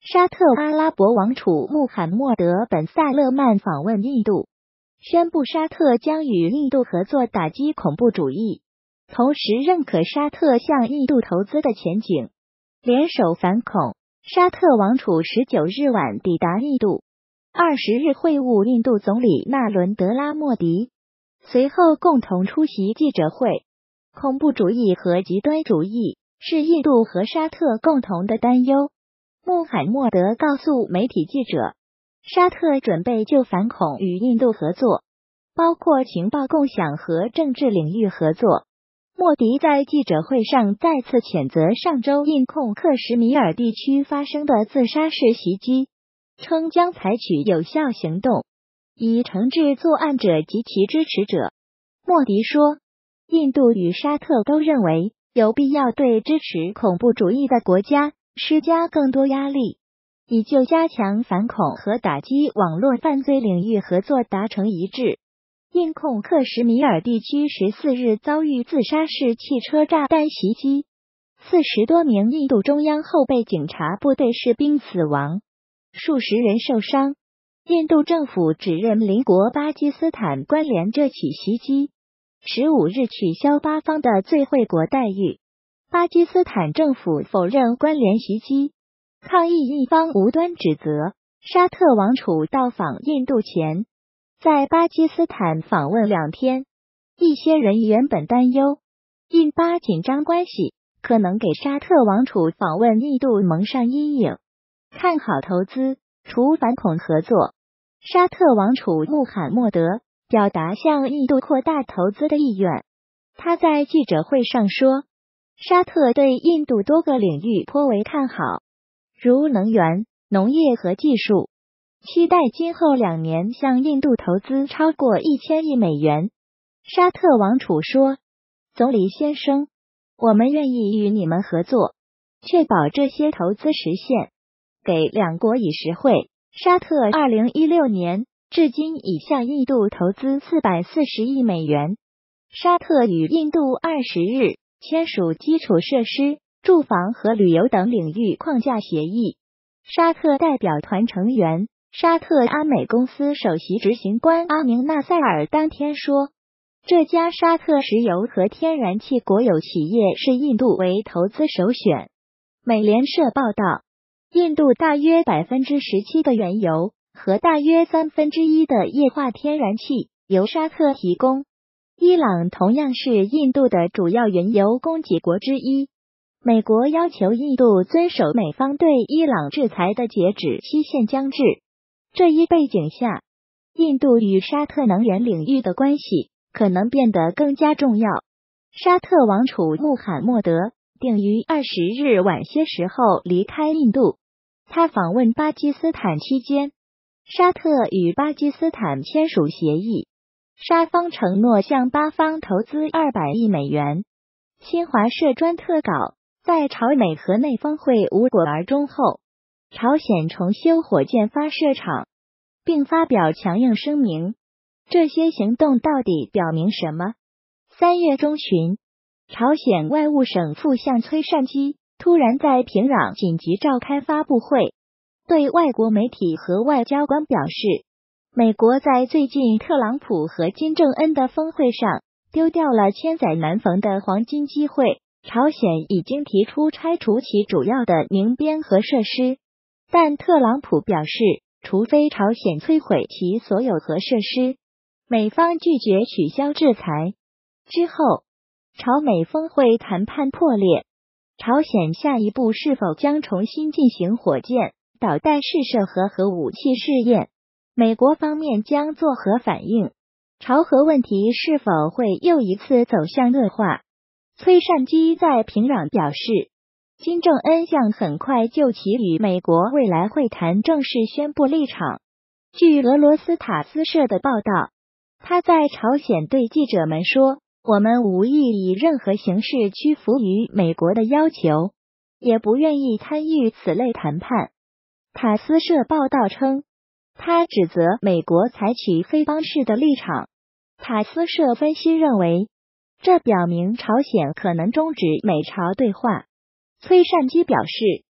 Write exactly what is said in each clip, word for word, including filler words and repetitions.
沙特阿拉伯王储穆罕默德本萨勒曼访问印度，宣布沙特将与印度合作打击恐怖主义，同时认可沙特向印度投资的前景，联手反恐。沙特王储十九日晚抵达印度，二十日会晤印度总理纳伦德拉莫迪，随后共同出席记者会。恐怖主义和极端主义是印度和沙特共同的担忧。穆罕默德告诉媒体记者，沙特准备就反恐与印度合作，包括情报共享和政治领域合作。莫迪在记者会上再次谴责上周印控克什米尔地区发生的自杀式袭击，称将采取有效行动，以惩治作案者及其支持者。莫迪说，印度与沙特都认为有必要对支持恐怖主义的国家施加更多压力，以就加强反恐和打击网络犯罪领域合作达成一致。印控克什米尔地区十四日遭遇自杀式汽车炸弹袭击，四十多名印度中央后备警察部队士兵死亡，数十人受伤。印度政府指认邻国巴基斯坦关联这起袭击，十五日取消巴方的最惠国待遇。巴基斯坦政府否认关联袭击，抗议一方无端指责。沙特王储到访印度前，在巴基斯坦访问两天，一些人原本担忧印巴紧张关系可能给沙特王储访问印度蒙上阴影，看好投资，除反恐合作。沙特王储穆罕默德表达向印度扩大投资的意愿。他在记者会上说，沙特对印度多个领域颇为看好，如能源、农业和技术，期待今后两年向印度投资超过一千亿美元。沙特王储说，总理先生，我们愿意与你们合作，确保这些投资实现，给两国以实惠。沙特二零一六年至今已向印度投资四百四十亿美元。沙特与印度二十日签署基础设施、住房和旅游等领域框架协议。沙特代表团成员沙特阿美公司首席执行官阿明纳塞尔当天说，这家沙特石油和天然气国有企业是印度为投资首选。美联社报道，印度大约百分之十七的原油和大约三分之一的液化天然气由沙特提供。伊朗同样是印度的主要原油供给国之一。美国要求印度遵守美方对伊朗制裁的截止期限将至。这一背景下，印度与沙特能源领域的关系可能变得更加重要。沙特王储穆罕默德定于二十日晚些时候离开印度。他访问巴基斯坦期间，沙特与巴基斯坦签署协议，沙方承诺向巴方投资二百亿美元。新华社专特稿，在朝美河内峰会无果而终后，朝鲜重修火箭发射场，并发表强硬声明。这些行动到底表明什么？三月中旬，朝鲜外务省副相崔善基突然在平壤紧急召开发布会，对外国媒体和外交官表示，美国在最近特朗普和金正恩的峰会上丢掉了千载难逢的黄金机会。朝鲜已经提出拆除其主要的民边核设施，但特朗普表示，除非朝鲜摧毁其所有核设施，美方拒绝取消制裁。之后，朝美峰会谈判破裂，朝鲜下一步是否将重新进行火箭、导弹试射和核武器试验？美国方面将作何反应？朝核问题是否会又一次走向恶化？崔善基在平壤表示，金正恩将很快就其与美国未来会谈正式宣布立场。据俄罗斯塔斯社的报道，他在朝鲜对记者们说，我们无意以任何形式屈服于美国的要求，也不愿意参与此类谈判。塔斯社报道称，他指责美国采取非邦式的立场。塔斯社分析认为，这表明朝鲜可能终止美朝对话。崔善基表示，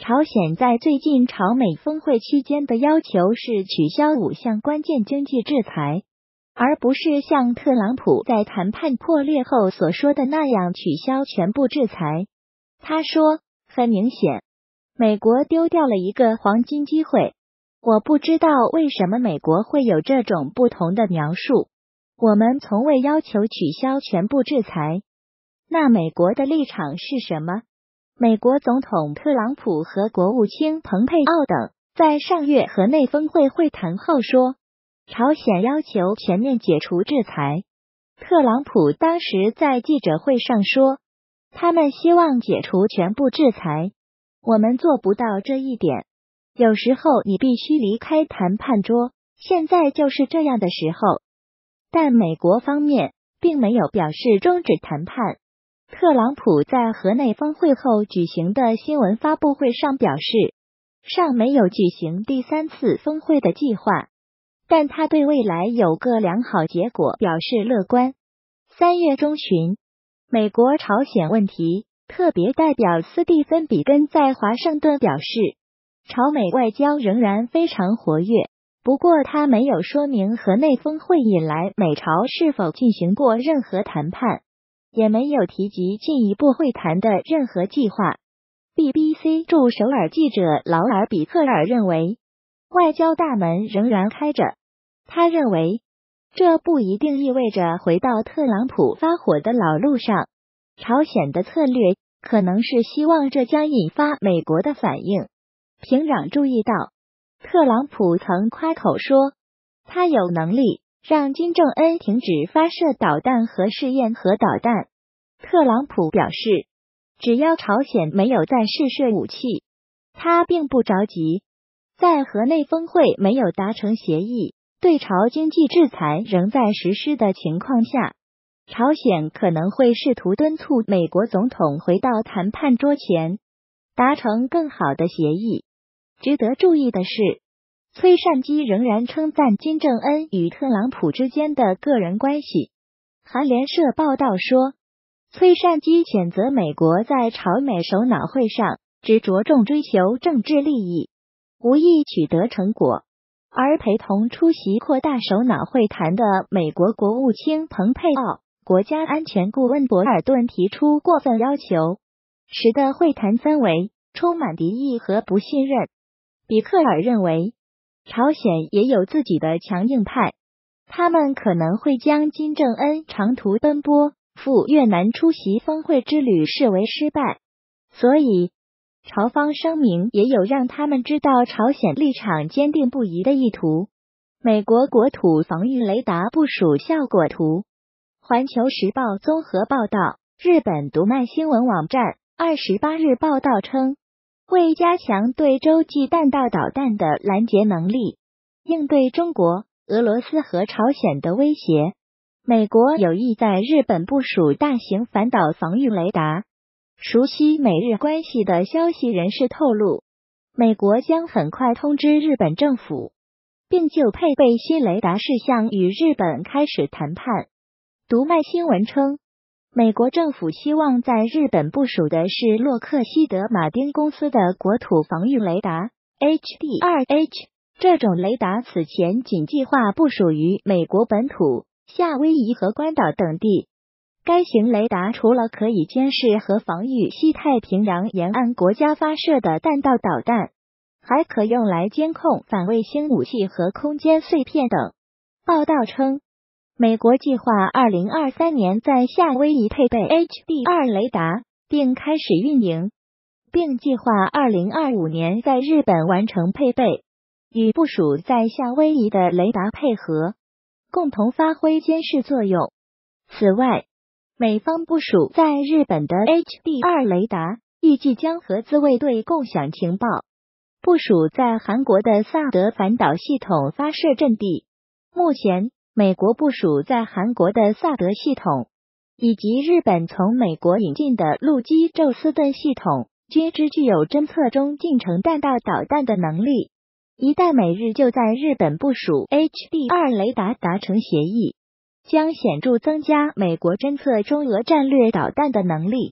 朝鲜在最近朝美峰会期间的要求是取消五项关键经济制裁，而不是像特朗普在谈判破裂后所说的那样取消全部制裁。他说，很明显，美国丢掉了一个黄金机会。我不知道为什么美国会有这种不同的描述。我们从未要求取消全部制裁。那美国的立场是什么？美国总统特朗普和国务卿蓬佩奥等在上月河内峰会会谈后说，朝鲜要求全面解除制裁。特朗普当时在记者会上说，他们希望解除全部制裁。我们做不到这一点。有时候你必须离开谈判桌，现在就是这样的时候。但美国方面并没有表示终止谈判。特朗普在河内峰会后举行的新闻发布会上表示，尚没有举行第三次峰会的计划，但他对未来有个良好结果表示乐观。三月中旬，美国朝鲜问题特别代表斯蒂芬·比根在华盛顿表示，朝美外交仍然非常活跃，不过他没有说明河内峰会以来美朝是否进行过任何谈判，也没有提及进一步会谈的任何计划。B B C 驻首尔记者劳尔·比克尔认为，外交大门仍然开着。他认为，这不一定意味着回到特朗普发火的老路上。朝鲜的策略可能是希望这将引发美国的反应。平壤注意到，特朗普曾夸口说，他有能力让金正恩停止发射导弹和试验核导弹。特朗普表示，只要朝鲜没有再试射武器，他并不着急。在河内峰会没有达成协议，对朝经济制裁仍在实施的情况下，朝鲜可能会试图敦促美国总统回到谈判桌前，达成更好的协议。值得注意的是，崔善基仍然称赞金正恩与特朗普之间的个人关系。韩联社报道说，崔善基谴责美国在朝美首脑会上只着重追求政治利益，无意取得成果，而陪同出席扩大首脑会谈的美国国务卿蓬佩奥、国家安全顾问博尔顿提出过分要求，使得会谈氛围充满敌意和不信任。比克尔认为，朝鲜也有自己的强硬派，他们可能会将金正恩长途奔波赴越南出席峰会之旅视为失败，所以朝方声明也有让他们知道朝鲜立场坚定不移的意图。美国国土防御雷达部署效果图。环球时报综合报道，日本读卖新闻网站二十八日报道称，为加强对洲际弹道导弹的拦截能力，应对中国、俄罗斯和朝鲜的威胁，美国有意在日本部署大型反导防御雷达。熟悉美日关系的消息人士透露，美国将很快通知日本政府，并就配备新雷达事项与日本开始谈判。读卖新闻称，美国政府希望在日本部署的是洛克希德马丁公司的国土防御雷达 H D 二 H， 这种雷达此前仅计划部署于美国本土、夏威夷和关岛等地。该型雷达除了可以监视和防御西太平洋沿岸国家发射的弹道导弹，还可用来监控反卫星武器和空间碎片等。报道称，美国计划二零二三年在夏威夷配备 H D 二 雷达，并开始运营，并计划二零二五年在日本完成配备，与部署在夏威夷的雷达配合，共同发挥监视作用。此外，美方部署在日本的 H D 二 雷达预计将和自卫队共享情报，部署在韩国的萨德反导系统发射阵地。目前，美国部署在韩国的萨德系统，以及日本从美国引进的陆基宙斯盾系统，均之具有侦测中近程弹道导弹的能力。一旦美日就在日本部署 H D 二 雷达达成协议，将显著增加美国侦测中俄战略导弹的能力。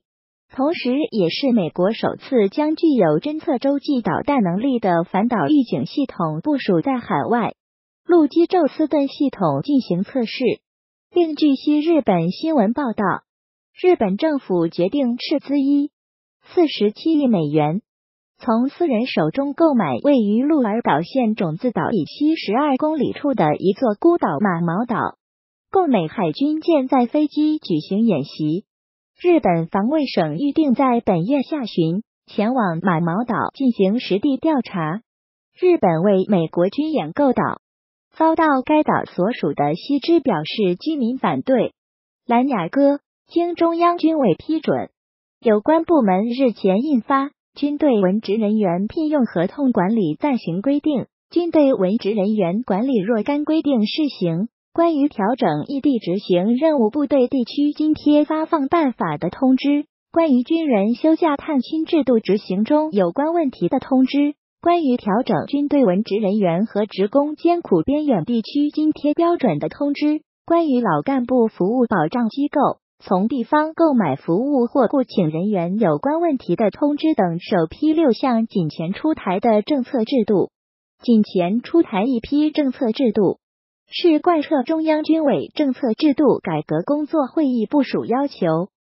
同时也是美国首次将具有侦测洲际导弹能力的反导预警系统部署在海外，陆基宙斯盾系统进行测试。另据悉日本新闻报道，日本政府决定斥资一四十七亿美元，从私人手中购买位于鹿儿岛县种子岛以西十二公里处的一座孤岛马毛岛，供美海军舰载飞机举行演习。日本防卫省预定在本月下旬前往马毛岛进行实地调查。日本为美国军演购岛，遭到该岛所属的西支表示居民反对。蓝雅歌经中央军委批准，有关部门日前印发《军队文职人员聘用合同管理暂行规定》，军队文职人员管理若干规定试行，关于调整异地执行任务部队地区津贴发放办法的通知，关于军人休假探亲制度执行中有关问题的通知，关于调整军队文职人员和职工艰苦边远地区津贴标准的通知，关于老干部服务保障机构从地方购买服务或雇请人员有关问题的通知等首批六项仅前出台的政策制度。仅前出台一批政策制度，是贯彻中央军委政策制度改革工作会议部署要求，